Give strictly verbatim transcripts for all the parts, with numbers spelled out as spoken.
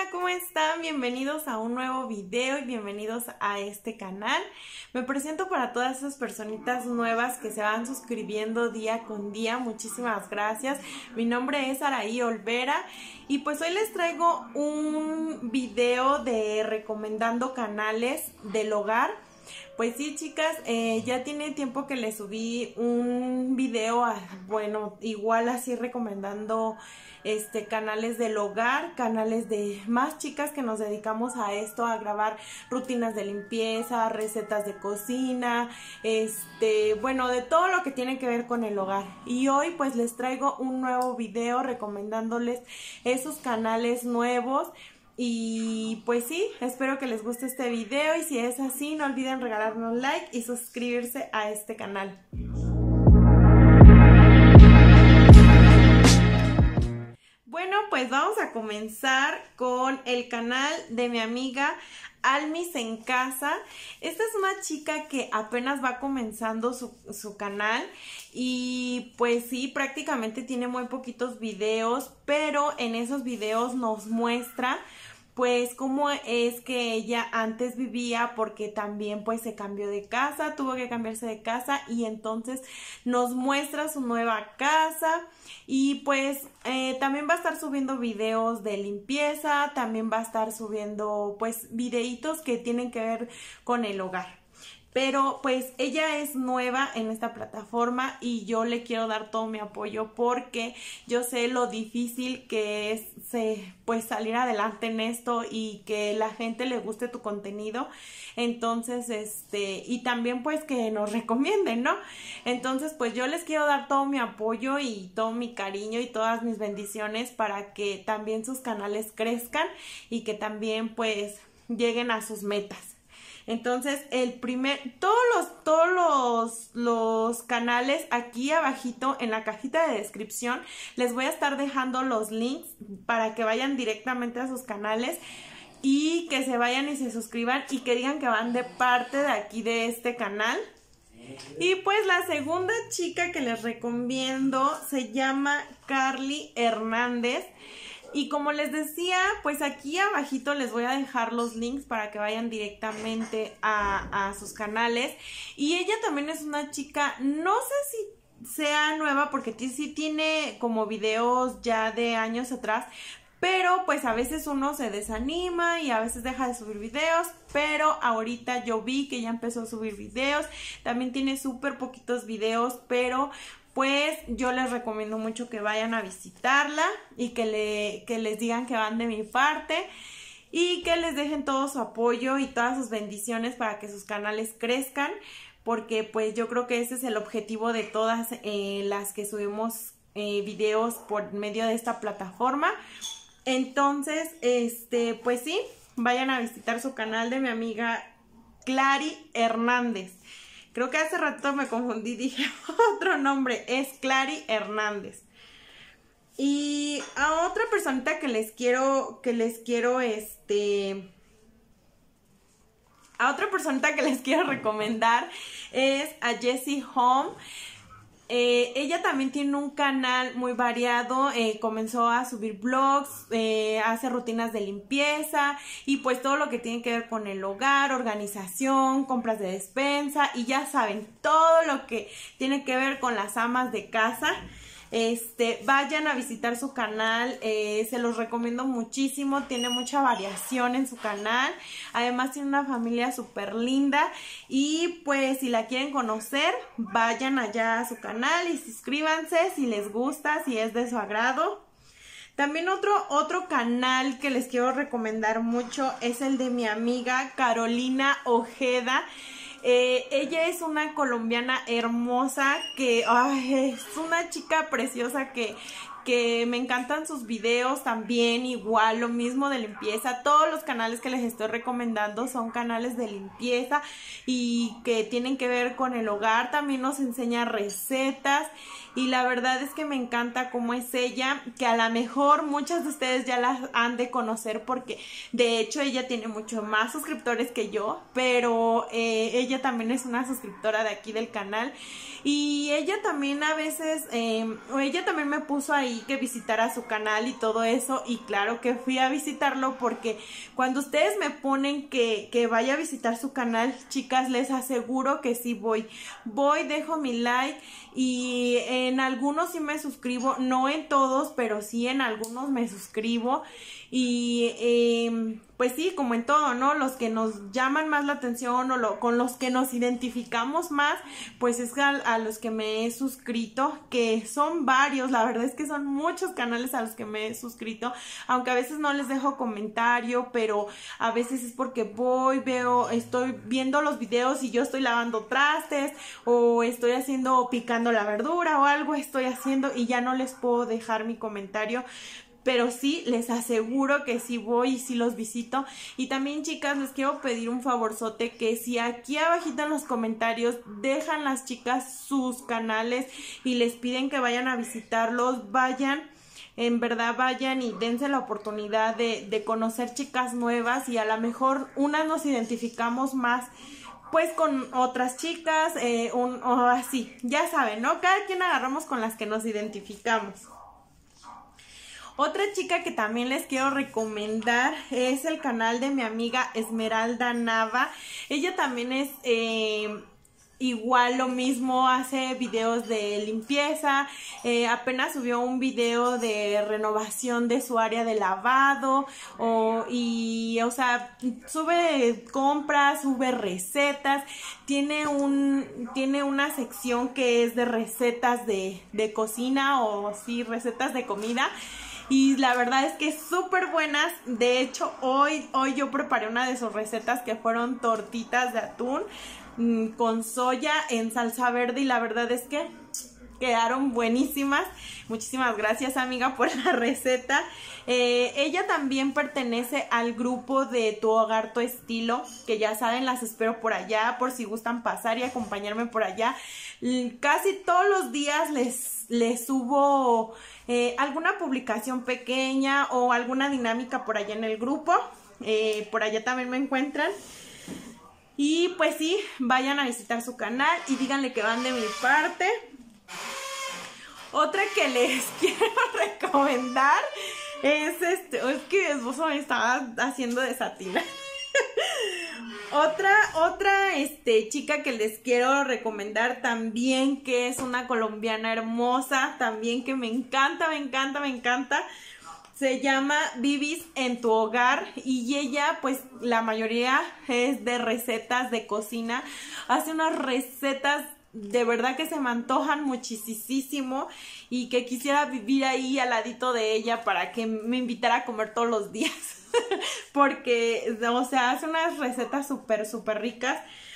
Hola, ¿cómo están? Bienvenidos a un nuevo video y bienvenidos a este canal. Me presento para todas esas personitas nuevas que se van suscribiendo día con día. Muchísimas gracias. Mi nombre es Araí Olvera y pues hoy les traigo un video de recomendando canales del hogar. Pues sí, chicas, eh, ya tiene tiempo que les subí un video, a, bueno, igual así recomendando este canales del hogar, canales de más chicas que nos dedicamos a esto, a grabar rutinas de limpieza, recetas de cocina, este, bueno, de todo lo que tiene que ver con el hogar. Y hoy pues les traigo un nuevo video recomendándoles esos canales nuevos. Y pues sí, espero que les guste este video y si es así no olviden regalarnos un like y suscribirse a este canal. Bueno, pues vamos a comenzar con el canal de mi amiga Almis en Casa. Esta es una chica que apenas va comenzando su, su canal y pues sí, prácticamente tiene muy poquitos videos, pero en esos videos nos muestra pues cómo es que ella antes vivía, porque también pues se cambió de casa, tuvo que cambiarse de casa y entonces nos muestra su nueva casa y pues eh, también va a estar subiendo videos de limpieza, también va a estar subiendo pues videitos que tienen que ver con el hogar. Pero pues ella es nueva en esta plataforma y yo le quiero dar todo mi apoyo porque yo sé lo difícil que es se, pues salir adelante en esto y que la gente le guste tu contenido. Entonces, este, y también pues que nos recomienden, ¿no? Entonces, pues yo les quiero dar todo mi apoyo y todo mi cariño y todas mis bendiciones para que también sus canales crezcan y que también pues lleguen a sus metas. Entonces, el primer, todos los, todos los, los canales aquí abajito en la cajita de descripción, les voy a estar dejando los links para que vayan directamente a sus canales y que se vayan y se suscriban y que digan que van de parte de aquí de este canal. Y pues la segunda chica que les recomiendo se llama Carly Hernández. Y como les decía, pues aquí abajito les voy a dejar los links para que vayan directamente a, a sus canales. Y ella también es una chica, no sé si sea nueva porque sí tiene como videos ya de años atrás, pero pues a veces uno se desanima y a veces deja de subir videos, pero ahorita yo vi que ya empezó a subir videos, también tiene súper poquitos videos, pero pues yo les recomiendo mucho que vayan a visitarla y que, le, que les digan que van de mi parte y que les dejen todo su apoyo y todas sus bendiciones para que sus canales crezcan, porque pues yo creo que ese es el objetivo de todas eh, las que subimos eh, videos por medio de esta plataforma. Entonces, este, pues sí, vayan a visitar su canal de mi amiga Clary Hernández. Creo que hace rato me confundí, dije otro nombre, es Clary Hernández. Y a otra personita que les quiero, que les quiero, este... A otra personita que les quiero recomendar es a Jessie Home. Eh, ella también tiene un canal muy variado, eh, comenzó a subir vlogs, eh, hace rutinas de limpieza y pues todo lo que tiene que ver con el hogar, organización, compras de despensa y ya saben, todo lo que tiene que ver con las amas de casa. Este, vayan a visitar su canal, eh, se los recomiendo muchísimo, tiene mucha variación en su canal, además tiene una familia súper linda y pues si la quieren conocer, vayan allá a su canal y suscríbanse si les gusta, si es de su agrado. También otro, otro canal que les quiero recomendar mucho es el de mi amiga Carolina Ojeda. Eh, ella es una colombiana hermosa que ay, es una chica preciosa que, que me encantan sus videos también, igual lo mismo de limpieza. Todos los canales que les estoy recomendando son canales de limpieza y que tienen que ver con el hogar. También nos enseña recetas y la verdad es que me encanta cómo es ella, que a lo mejor muchas de ustedes ya la han de conocer porque de hecho ella tiene mucho más suscriptores que yo, pero eh, ella también es una suscriptora de aquí del canal y ella también a veces, eh, ella también me puso ahí ahí que visitara su canal y todo eso, y claro que fui a visitarlo, porque cuando ustedes me ponen que, que vaya a visitar su canal, chicas, les aseguro que sí voy. Voy, dejo mi like, y en algunos sí me suscribo, no en todos, pero sí en algunos me suscribo. Y eh, pues sí, como en todo, ¿no? Los que nos llaman más la atención o lo, con los que nos identificamos más, pues es a, a los que me he suscrito, que son varios, la verdad es que son muchos canales a los que me he suscrito, aunque a veces no les dejo comentario, pero a veces es porque voy, veo, estoy viendo los videos y yo estoy lavando trastes, o estoy haciendo, picando la verdura o algo estoy haciendo y ya no les puedo dejar mi comentario. Pero sí, les aseguro que sí voy y sí los visito. Y también, chicas, les quiero pedir un favorzote, que si aquí abajito en los comentarios dejan las chicas sus canales y les piden que vayan a visitarlos, vayan, en verdad vayan y dense la oportunidad de, de conocer chicas nuevas, y a lo mejor unas nos identificamos más pues con otras chicas, eh, un, o así, ya saben, ¿no? Cada quien agarramos con las que nos identificamos. Otra chica que también les quiero recomendar es el canal de mi amiga Esmeralda Nava. Ella también es eh, igual lo mismo, hace videos de limpieza, eh, apenas subió un video de renovación de su área de lavado, o, y o sea, sube compras, sube recetas, tiene un tiene una sección que es de recetas de, de cocina, o sí, recetas de comida. Y la verdad es que súper buenas. De hecho, hoy, hoy yo preparé una de sus recetas, que fueron tortitas de atún mmm, con soya en salsa verde, y la verdad es que quedaron buenísimas. Muchísimas gracias, amiga, por la receta. Eh, ella también pertenece al grupo de Tu Hogar, Tu Estilo, que ya saben, las espero por allá, por si gustan pasar y acompañarme por allá. Casi todos los días les, les subo eh, alguna publicación pequeña o alguna dinámica por allá en el grupo. Eh, por allá también me encuentran. Y pues sí, vayan a visitar su canal y díganle que van de mi parte. Otra que les quiero recomendar es este, es que mi esposo me estaba haciendo desatinar. Otra, otra este, chica que les quiero recomendar también, que es una colombiana hermosa, también que me encanta, me encanta, me encanta. Se llama Vivis en Tu Hogar, y ella, pues, la mayoría es de recetas de cocina. Hace unas recetas de verdad que se me antojan muchísimo, y que quisiera vivir ahí al ladito de ella para que me invitara a comer todos los días. Porque, o sea, hace unas recetas súper, súper ricas.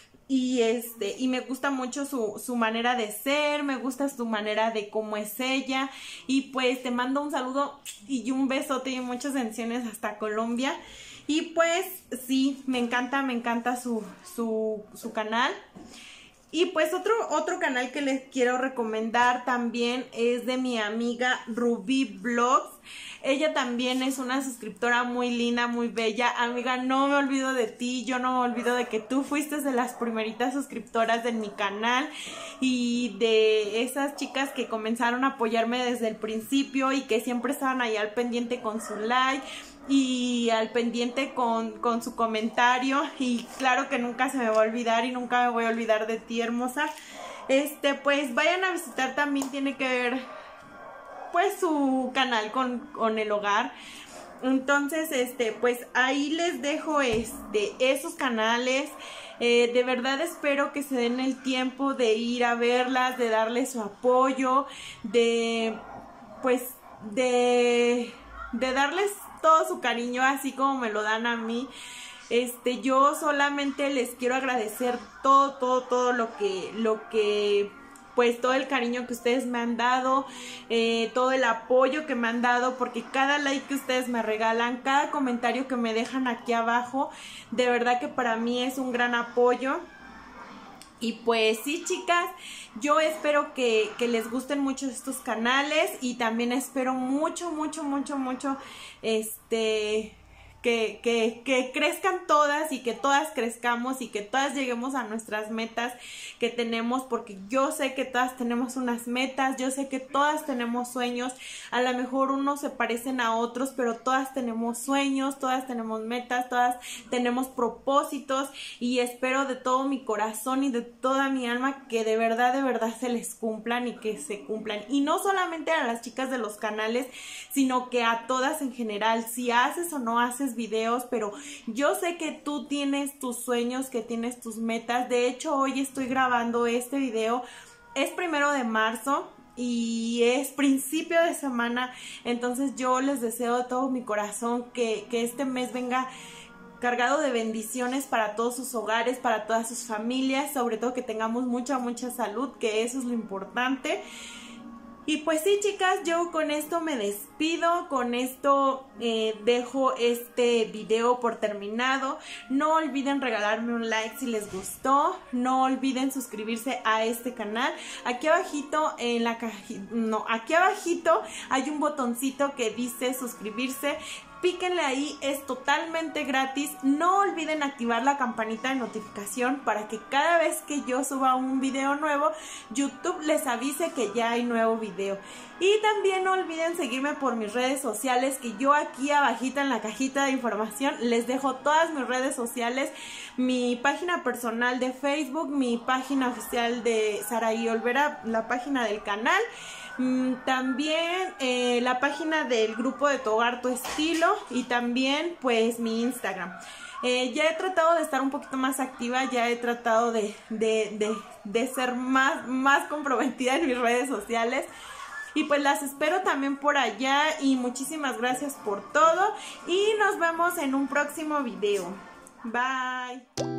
Y este, y me gusta mucho su, su manera de ser, me gusta su manera de cómo es ella. Y pues te mando un saludo y un besote y muchas bendiciones hasta Colombia. Y pues sí, me encanta, me encanta su, su, su canal. Y pues otro, otro canal que les quiero recomendar también es de mi amiga Rubí Vlogs. Ella también es una suscriptora muy linda, muy bella. Amiga, no me olvido de ti, yo no me olvido de que tú fuiste de las primeritas suscriptoras de mi canal, y de esas chicas que comenzaron a apoyarme desde el principio y que siempre estaban ahí al pendiente con su like y al pendiente con, con su comentario. Y claro que nunca se me va a olvidar y nunca me voy a olvidar de ti, hermosa. Este, pues vayan a visitar, también tiene que ver pues su canal con, con el hogar. Entonces, este, pues ahí les dejo este, esos canales. Eh, de verdad espero que se den el tiempo de ir a verlas, de darles su apoyo, de pues de, de darles todo su cariño, así como me lo dan a mí. Este, yo solamente les quiero agradecer todo, todo, todo lo que, lo que pues todo el cariño que ustedes me han dado, eh, todo el apoyo que me han dado, porque cada like que ustedes me regalan, cada comentario que me dejan aquí abajo, de verdad que para mí es un gran apoyo. Y pues sí, chicas, yo espero que, que les gusten mucho estos canales, y también espero mucho, mucho, mucho, mucho, este... que, que, que crezcan todas y que todas crezcamos y que todas lleguemos a nuestras metas que tenemos, porque yo sé que todas tenemos unas metas, yo sé que todas tenemos sueños, a lo mejor unos se parecen a otros, pero todas tenemos sueños, todas tenemos metas, todas tenemos propósitos, y espero de todo mi corazón y de toda mi alma que de verdad, de verdad se les cumplan y que se cumplan, y no solamente a las chicas de los canales, sino que a todas en general, si haces o no haces videos, pero yo sé que tú tienes tus sueños, que tienes tus metas. De hecho, hoy estoy grabando este video, es primero de marzo y es principio de semana, entonces yo les deseo de todo mi corazón que, que este mes venga cargado de bendiciones para todos sus hogares, para todas sus familias, sobre todo que tengamos mucha, mucha salud, que eso es lo importante. Y pues sí, chicas, yo con esto me despido, con esto eh, dejo este video por terminado. No olviden regalarme un like si les gustó, no olviden suscribirse a este canal. Aquí abajito en la cajita, no, aquí abajito hay un botoncito que dice suscribirse. Píquenle ahí, es totalmente gratis. No olviden activar la campanita de notificación para que cada vez que yo suba un video nuevo, YouTube les avise que ya hay nuevo video. Y también no olviden seguirme por mis redes sociales, que yo aquí abajita en la cajita de información les dejo todas mis redes sociales, mi página personal de Facebook, mi página oficial de Saraí Olvera, la página del canal, también eh, la página del grupo de Tu Hogar, Tu Estilo, y también pues mi Instagram. Eh, ya he tratado de estar un poquito más activa, ya he tratado de, de, de, de ser más, más comprometida en mis redes sociales. Y pues las espero también por allá, y muchísimas gracias por todo y nos vemos en un próximo video. Bye.